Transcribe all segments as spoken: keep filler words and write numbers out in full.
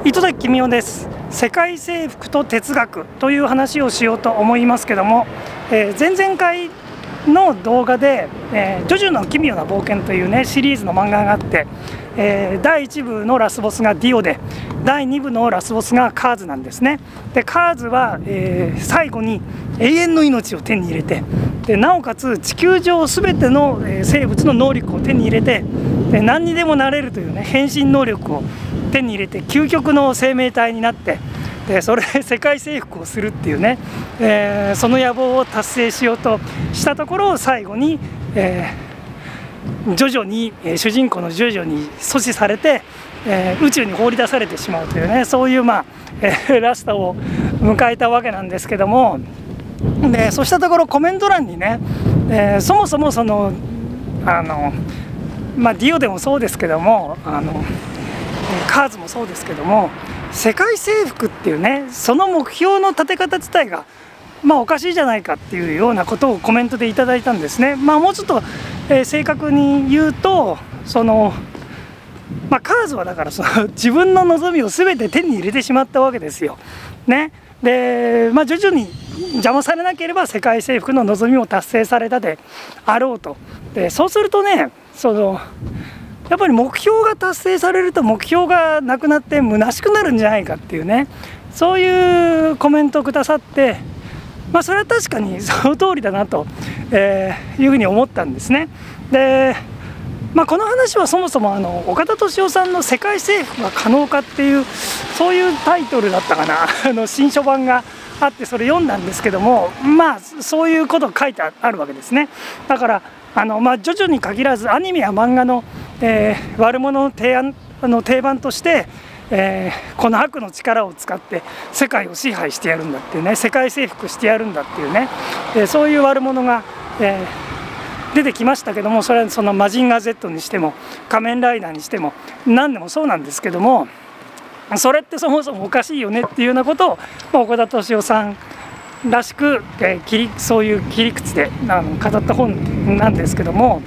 糸崎公夫です。世界征服と哲学という話をしようと思いますけども、えー、前々回の動画で「えー、ジョジョの奇妙な冒険」というねシリーズの漫画があって、えー、だいいち部のラスボスがディオでだいに部のラスボスがカーズなんですね。でカーズは、えー、最後に永遠の命を手に入れて、でなおかつ地球上すべての、えー、生物の能力を手に入れて、で何にでもなれるというね変身能力を手に入れて究極の生命体になって、でそれで世界征服をするっていうね、えー、その野望を達成しようとしたところを最後に、えー、ジョジョに、えー、主人公のジョジョに阻止されて、えー、宇宙に放り出されてしまうというね、そういう、まあえー、ラストを迎えたわけなんですけども、でそうしたところコメント欄にね、えー、そもそもそのあのまあディオでもそうですけども、あのカーズもそうですけども、世界征服っていうねその目標の立て方自体がまあおかしいじゃないかっていうようなことをコメントでいただいたんですね。まあもうちょっと、えー、正確に言うと、そのまあカーズはだからその自分の望みを全て手に入れてしまったわけですよ。ね。でまあ徐々に邪魔されなければ世界征服の望みも達成されたであろうと。でそうするとね、そのやっぱり目標が達成されると目標がなくなって虚しくなるんじゃないかっていうね、そういうコメントをくださって、まあそれは確かにその通りだなと、えー、いうふうに思ったんですね。で、まあ、この話はそもそもあの岡田斗司夫さんの「世界征服が可能か」っていうそういうタイトルだったかなあの新書版があって、それ読んだんですけども、まあそういうことが書いてあるわけですね。だからあの、まあ、徐々に限らずアニメや漫画のえー、悪者の提案あの定番として、えー、この悪の力を使って世界を支配してやるんだっていうね、世界征服してやるんだっていうね、えー、そういう悪者が、えー、出てきましたけども、それはそのマジンガー Z にしても仮面ライダーにしても何でもそうなんですけども、それってそもそもおかしいよねっていうようなことを、まあ、岡田斗司夫さんらしく、えー、切りそういう切り口であの語った本なんですけども。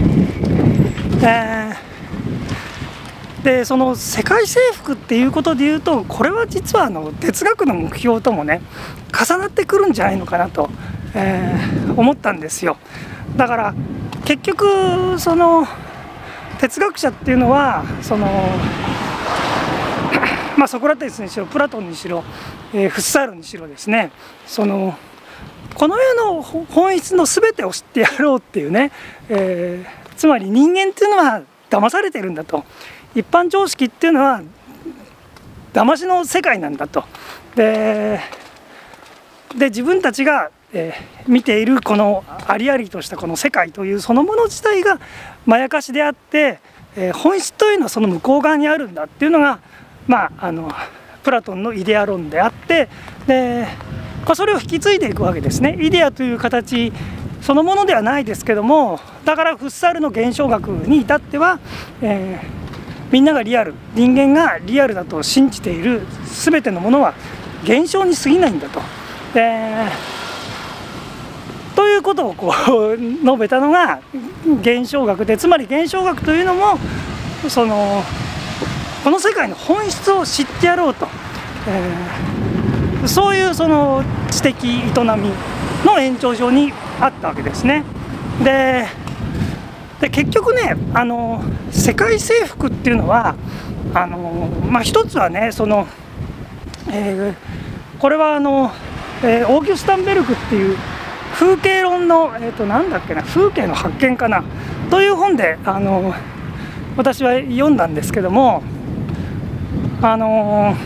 えー、でその世界征服っていうことでいうと、これは実はあの哲学の目標ともね重なってくるんじゃないのかなと、えー、思ったんですよ。だから結局その哲学者っていうのはそのまあソクラテスにしろプラトンにしろ、えー、フッサールにしろですね、そのこの世の本質の全てを知ってやろうっていうね、えーつまり人間っていうのは騙されてるんだと、一般常識っていうのは騙しの世界なんだと。でで自分たちが、えー、見ているこのありありとしたこの世界というそのもの自体がまやかしであって、えー、本質というのはその向こう側にあるんだっていうのが、まあ、あのプラトンのイデア論であって、で、まあ、それを引き継いでいくわけですね。イデアという形そのものではないですけども、だからフッサールの現象学に至っては、えー、みんながリアル、人間がリアルだと信じている全てのものは現象に過ぎないんだと。でということをこう述べたのが現象学で、つまり現象学というのもそのこの世界の本質を知ってやろうと、えー、そういうその知的営みの延長上にあったわけですね。でで結局ね、あの世界征服っていうのはあの、まあ、一つはねその、えー、これはあの、えー、オーギュスタンベルクっていう風景論の、えー、となんだっけな風景の発見かなという本であの私は読んだんですけども、あの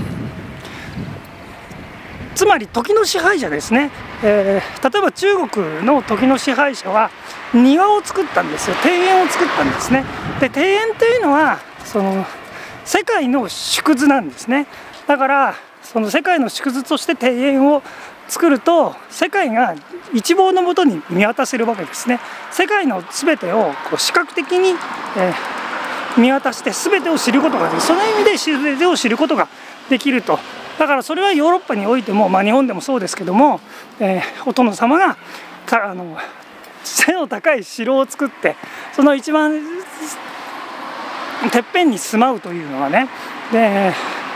つまり時の支配者ですね。えー、例えば中国の時の支配者は庭を作ったんですよ。庭園を作ったんですね。で庭園というのはその世界の縮図なんですね。だからその世界の縮図として庭園を作ると世界が一望のもとに見渡せるわけですね。世界の全てをこう視覚的に、えー、見渡して全てを知ることができる。その意味で全てを知ることができると。だからそれはヨーロッパにおいても、まあ、日本でもそうですけども、えー、お殿様がかあの背の高い城を作ってその一番てっぺんに住まうというのはね、で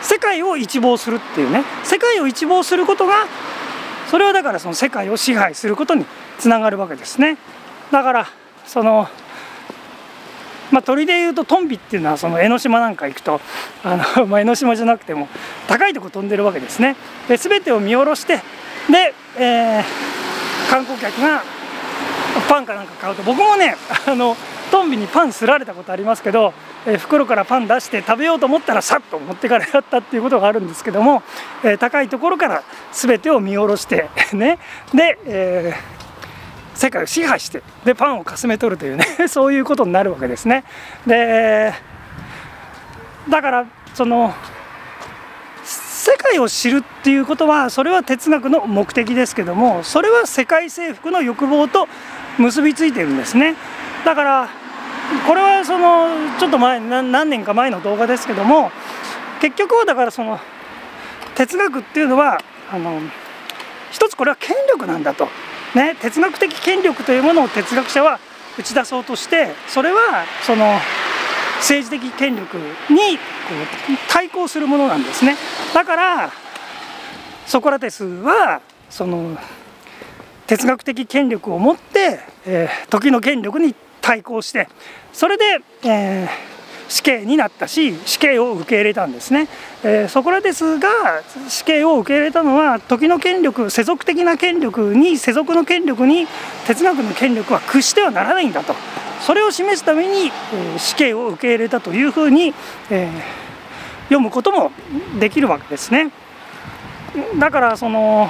世界を一望するっていうね、世界を一望することが、それはだからその世界を支配することにつながるわけですね。だからそのまあ、鳥でいうとトンビっていうのはその江ノ島なんか行くとあの、まあ、江ノ島じゃなくても高いとこ飛んでるわけですね。で全てを見下ろしてで、えー、観光客がパンかなんか買うと、僕もねあのトンビにパンすられたことありますけど、えー、袋からパン出して食べようと思ったらさっと持ってかれちゃったっていうことがあるんですけども、えー、高いところから全てを見下ろしてね、で、えー世界を支配してでパンをかすめ取るというねそういうことになるわけですね。でだからその世界を知るっていうことは、それは哲学の目的ですけども、それは世界征服の欲望と結びついているんですね。だからこれはそのちょっと前何年か前の動画ですけども、結局はだからその哲学っていうのはあの一つこれは権力なんだと。ね、哲学的権力というものを哲学者は打ち出そうとして、それはその政治的権力にこう対抗するものなんですね。だからソクラテスはその哲学的権力を持って、えー、時の権力に対抗して、それで、えー、死刑になったし、死刑を受け入れたんですね。えー、ソクラテスが死刑を受け入れたのは、時の権力、世俗的な権力に、世俗の権力に哲学の権力は屈してはならないんだと、それを示すために、えー、死刑を受け入れたというふうに、えー、読むこともできるわけですね。だからその、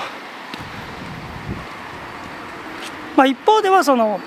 まあ、一方ではその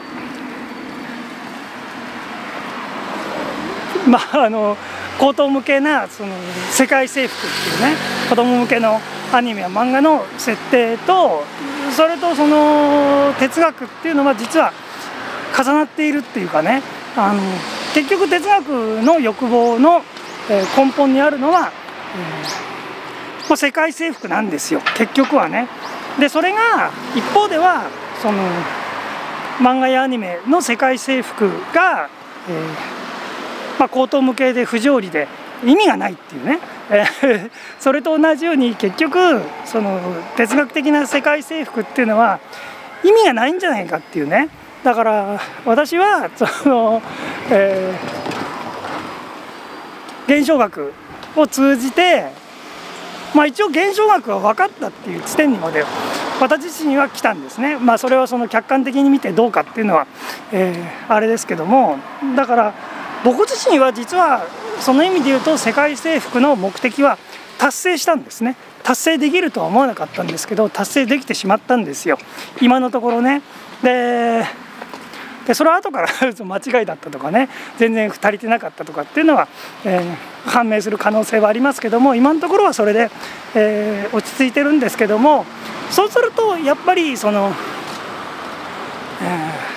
まあ、あの高等向けなその世界征服っていうね、子供向けのアニメや漫画の設定と、それとその哲学っていうのは実は重なっているっていうかね、あの結局哲学の欲望の根本にあるのは、えーまあ、世界征服なんですよ、結局はね。でそれが一方ではその漫画やアニメの世界征服が、えーまあ、高等無形で不条理で意味がないっていうね、えー、それと同じように結局その哲学的な世界征服っていうのは意味がないんじゃないかっていうね。だから私はその、えー、現象学を通じて、まあ、一応現象学が分かったっていう地点にまで私自身は来たんですね。まあ、それはその客観的に見てどうかっていうのは、えー、あれですけども、だから僕自身は実はその意味で言うと世界征服の目的は達成したんですね。達成できるとは思わなかったんですけど、達成できてしまったんですよ、今のところね。ででそれは後から間違いだったとかね、全然足りてなかったとかっていうのは、えー、判明する可能性はありますけども、今のところはそれで、えー、落ち着いてるんですけども、そうするとやっぱりその、えー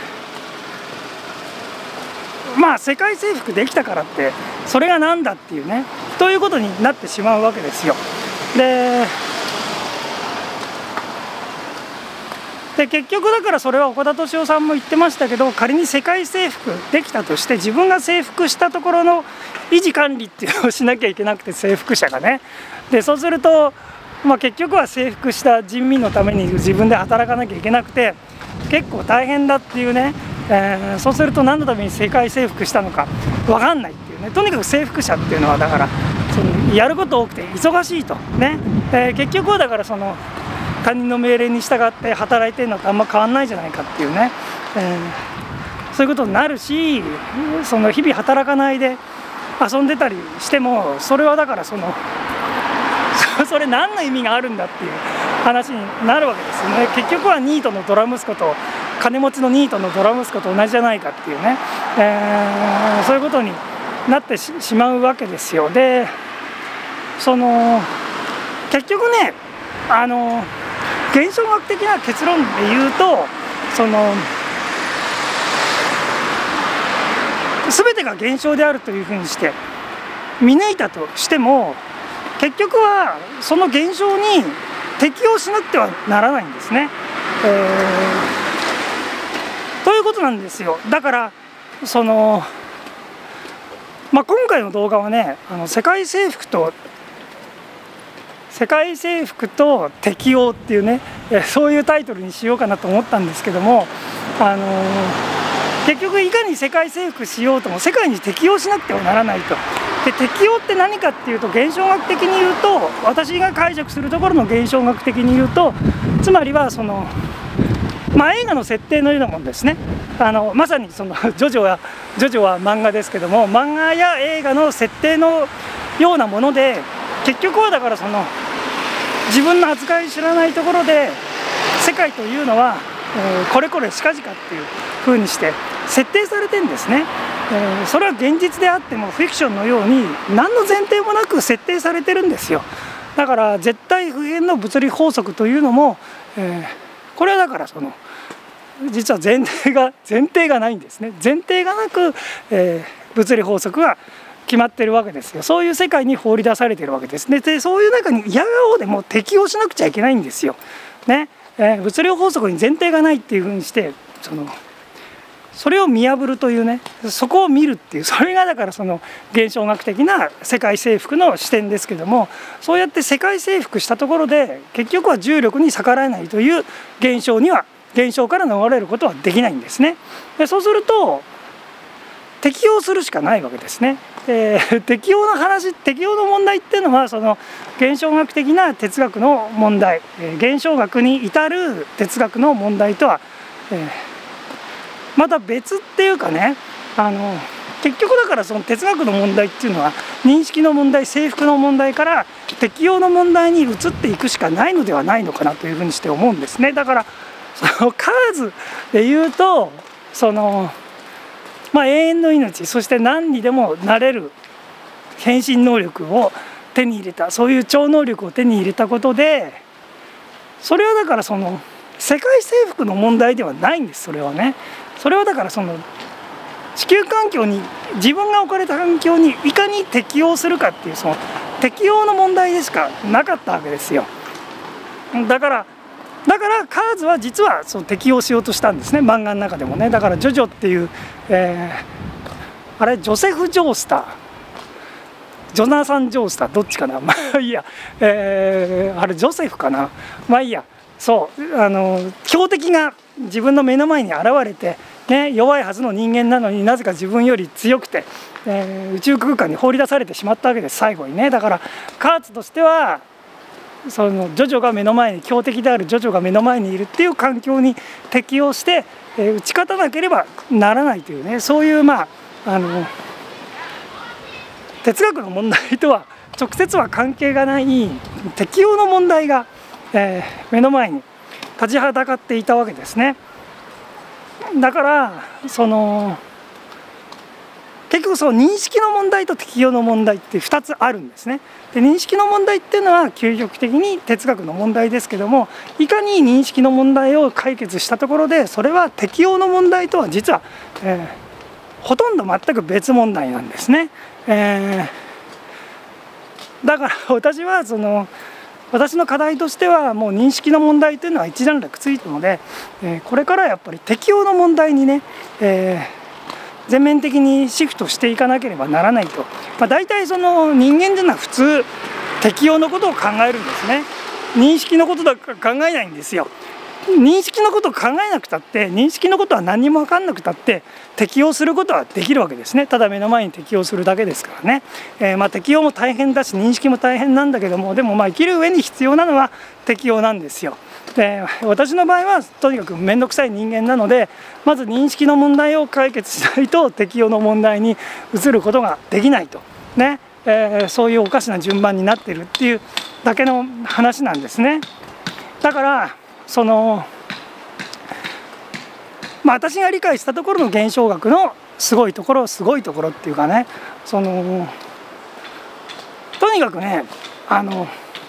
まあ世界征服できたからってそれがなんだっていうね、ということになってしまうわけですよ。でで結局だからそれは岡田敏夫さんも言ってましたけど、仮に世界征服できたとして自分が征服したところの維持管理っていうのをしなきゃいけなくて、征服者がね。でそうすると、まあ、結局は征服した人民のために自分で働かなきゃいけなくて結構大変だっていうね。えー、そうすると何のために世界征服したのか分かんないっていうね。とにかく征服者っていうのはだからそのやること多くて忙しいとね、えー、結局はだからその他人の命令に従って働いてるのとあんま変わんないじゃないかっていうね、えー、そういうことになるし、その日々働かないで遊んでたりしても、それはだからそのそれ何の意味があるんだっていう話になるわけですよね。結局はニートのドラ息子と金持ちのニートのドラ息子と同じじゃないかっていうね、えー、そういうことになって し, しまうわけですよ。でその結局ね、あの現象学的な結論で言うと、その全てが現象であるというふうにして見抜いたとしても、結局はその現象に適応しなくてはならないんですね。えー、ということなんですよ。だからその、まあ、今回の動画はね、あの世界征服と世界征服と適応っていうね、そういうタイトルにしようかなと思ったんですけども、あのー、結局いかに世界征服しようとも世界に適応しなくてはならないと。で適応って何かっていうと、現象学的に言うと、私が解釈するところの現象学的に言うと、つまりはその、まあ、映画の設定のようなものですね。あのまさにそのジョジョはジョジョは漫画ですけども、漫画や映画の設定のようなもので、結局はだからその自分の扱い知らないところで世界というのは、えー、これこれしかじかっていう風にして設定されてるんですね。えー、それは現実であってもフィクションのように何の前提もなく設定されてるんですよ。だから絶対不変の物理法則というのも、えー、これはだからその実は前提が前提がないんですね。前提がなく、えー、物理法則が決まってるわけですよ。そういう世界に放り出されてるわけですね。でそういう中に嫌顔でも適応しなくちゃいけないんですよ。ねえー、物理法則に前提がないっていうふうにしてそのそれを見破るというね、そこを見るっていう、それがだからその現象学的な世界征服の視点ですけども、そうやって世界征服したところで結局は重力に逆らえないという現象には現象から逃れることはできないんですね。でそうすると適応するしかないわけですね。で適応の話適応の問題っていうのはその現象学的な哲学の問題、現象学に至る哲学の問題とは、えー、また別っていうかね、あの結局だからその哲学の問題っていうのは認識の問題、征服の問題から適応の問題に移っていくしかないのではないのかなというふうにして思うんですね。だからその数で言うとそのまあ、永遠の命、そして何にでもなれる変身能力を手に入れた、そういう超能力を手に入れたことで、それはだからその世界征服の問題ではないんです。それはね、それはだからその地球環境に自分が置かれた環境にいかに適応するかっていうその適応の問題でしかなかったわけですよ。だからだからカーズは実はその適応しようとしたんですね、漫画の中でもね。だからジョジョっていう、えー、あれジョセフ・ジョースタージョナサン・ジョースターどっちかなまあいいや、えー、あれジョセフかなまあいいや、そうあの強敵が自分の目の前に現れて、ね、弱いはずの人間なのになぜか自分より強くて、えー、宇宙空間に放り出されてしまったわけです、最後にね。だからカーズとしてはそのジョジョが目の前に強敵であるジョジョが目の前にいるっていう環境に適応して、えー、打ち勝たなければならないというね、そういうまああの哲学の問題とは直接は関係がない適応の問題が、えー、目の前に立ちはだかっていたわけですね。だからその結局その認識の問題と適応の問題ってふたつあるんですね。で認識の問題っていうのは究極的に哲学の問題ですけども、いかに認識の問題を解決したところでそれは適応の問題とは実は、えー、ほとんど全く別問題なんですね。えー、だから私はその私の課題としてはもう認識の問題というのは一段落ついたので、えー、これからやっぱり適応の問題にね、えー全面的にシフトしていかなければならないと、まあ、大体その人間というのは普通適応のことを考えるんですね。認識のことだけ考えないんですよ。認識のことを考えなくたって認識のことは何にも分かんなくたって適応することはできるわけですね。ただ目の前に適応するだけですからね。えー、まあ適応も大変だし認識も大変なんだけども、でもまあ生きる上に必要なのは適応なんですよ。で私の場合はとにかく面倒くさい人間なので、まず認識の問題を解決しないと適応の問題に移ることができないとね、えー、そういうおかしな順番になってるっていうだけの話なんですね。だからそのまあ私が理解したところの現象学のすごいところすごいところっていうかね、そのとにかくねあの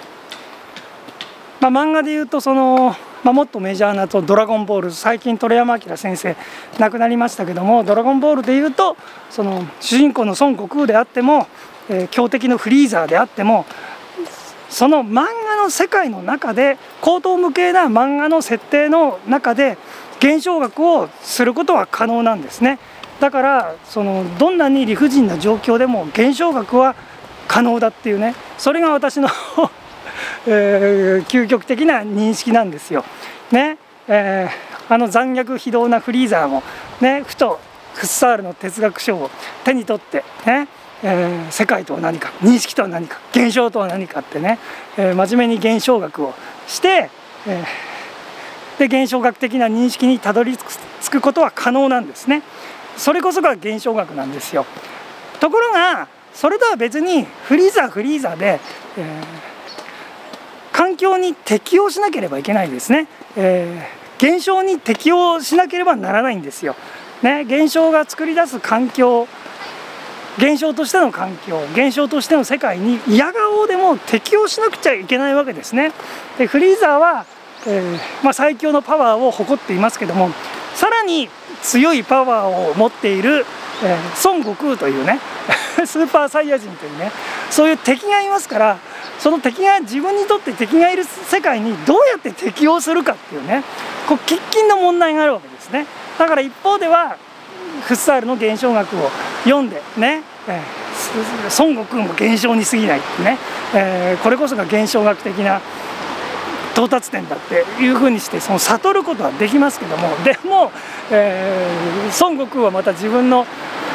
まあ、漫画でいうとその、まあ、もっとメジャーなと「ドラゴンボール」、最近鳥山明先生亡くなりましたけども、「ドラゴンボール」でいうとその主人公の孫悟空であっても、えー、強敵のフリーザーであっても、その漫画の世界の中で高等無形な漫画の設定の中で現象学をすることは可能なんですね。だからそのどんなに理不尽な状況でも現象学は可能だっていうね、それが私のえー、究極的な認識なんですよ。ねえー、あの残虐非道なフリーザーも、ね、ふとフッサールの哲学書を手に取ってね、えー、世界とは何か、認識とは何か、現象とは何かってね、えー、真面目に現象学をして、えー、で現象学的な認識にたどり着くことは可能なんですね。それこそが現象学なんですよ。ところがそれとは別にフリーザーフリーザーで、えー、環境に適応しなければいけないですね、えー、現象に適応しなければならないんですよ。ね、現象が作り出す環境、現象としての環境、現象としての世界に嫌顔でも適応しなくちゃいけないわけですね。でフリーザーは、えーまあ、最強のパワーを誇っていますけども、さらに強いパワーを持っている、えー、孫悟空というねスーパーサイヤ人というね、そういう敵がいますから、その敵が自分にとって敵がいる世界にどうやって適応するかっていうね、こう喫緊の問題があるわけですね。だから一方ではフッサールの現象学を読んでね、えー、孫悟空も現象に過ぎないってね、えー、これこそが現象学的な到達点だっていうふうにしてその悟ることはできますけども、でも、えー、孫悟空はまた自分の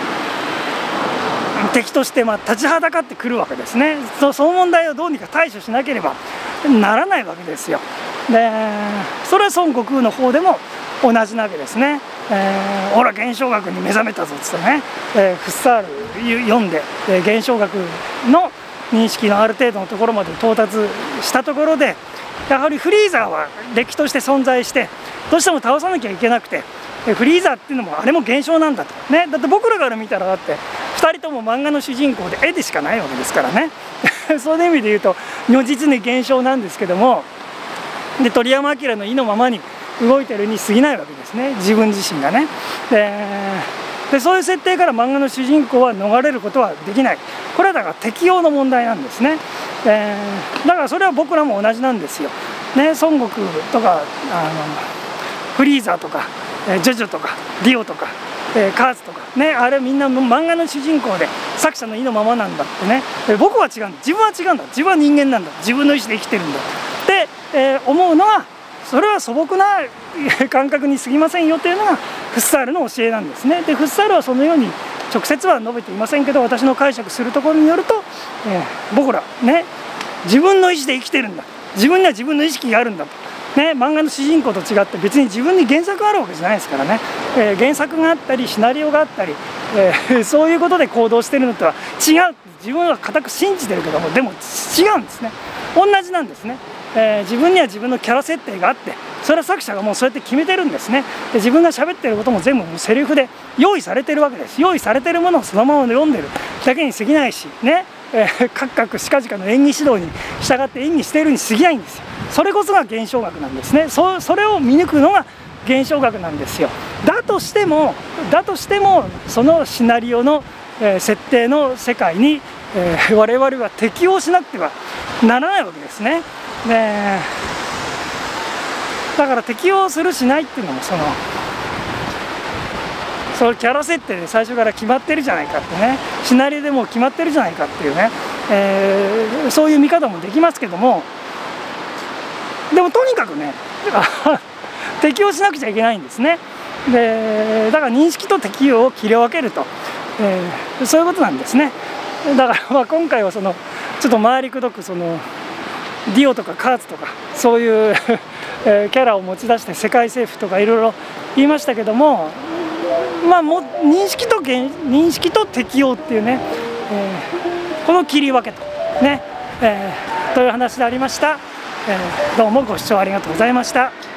敵としてまあ立ちはだかってくるわけですね。その問題をどうにか対処しなければならないわけですよ。でそれは孫悟空の方でも同じなわけですね。えー、ほら現象学に目覚めたぞっつってね、えー、フッサール読んで、えー、現象学の認識のある程度のところまで到達したところで、やはりフリーザーは歴史として存在してどうしても倒さなきゃいけなくて、フリーザーっていうのもあれも現象なんだと、ね、だって僕らから見たらだってふたりとも漫画の主人公で絵でしかないわけですからねそういう意味で言うと如実に現象なんですけども、で鳥山明の意のままに動いてるに過ぎないわけですね、自分自身がね。ででそういう設定から漫画の主人公は逃れることはできない。これはだから適応の問題なんですね。えー、だからそれは僕らも同じなんですよ。ね、孫悟空とかあのフリーザーとか、えー、ジョジョとかディオとか、えー、カーズとかね、あれみんな漫画の主人公で作者の意のままなんだってね、えー、僕は違うんだ、自分は違うんだ、自分は人間なんだ、自分の意思で生きてるんだって、えー、思うのはそれは素朴な感覚に過ぎませんよというのがフッサールの教えなんですね。でフッサールはそのように直接は述べていませんけど、私の解釈するところによると、えー、僕らね自分の意思で生きてるんだ、自分には自分の意識があるんだと、ね、漫画の主人公と違って別に自分に原作があるわけじゃないですからね、えー、原作があったりシナリオがあったり、えー、そういうことで行動してるのとは違う。自分は固く信じてるけども、でも違うんですね。同じなんですね。えー、自分には自分のキャラ設定があって、それは作者がもうそうやって決めてるんですね。で自分が喋ってることも全部もうセリフで用意されてるわけです。用意されてるものをそのまま読んでるだけに過ぎないしね、えー、かくかくしかじかの演技指導に従って演技しているに過ぎないんですよ。それこそが現象学なんですね。 そ, それを見抜くのが現象学なんですよ。だとしてもだとしてもそのシナリオの、えー、設定の世界に、えー、我々は適応しなくてはならないわけですね。でだから適応するしないっていうのもそのそのキャラ設定で最初から決まってるじゃないかってね、シナリオでも決まってるじゃないかっていうね、えー、そういう見方もできますけども、でもとにかくね適応しなくちゃいけないんですね。でだから認識と適応を切り分けると、えー、そういうことなんですね。だからまあ今回はそのちょっと回りくどくそのディオとかカーツとかそういうえー、キャラを持ち出して世界政府とかいろいろ言いましたけども、まあも認識と認識と適応っていうね、えー、この切り分けとね、えー、という話でありました。えー、どうもご視聴ありがとうございました。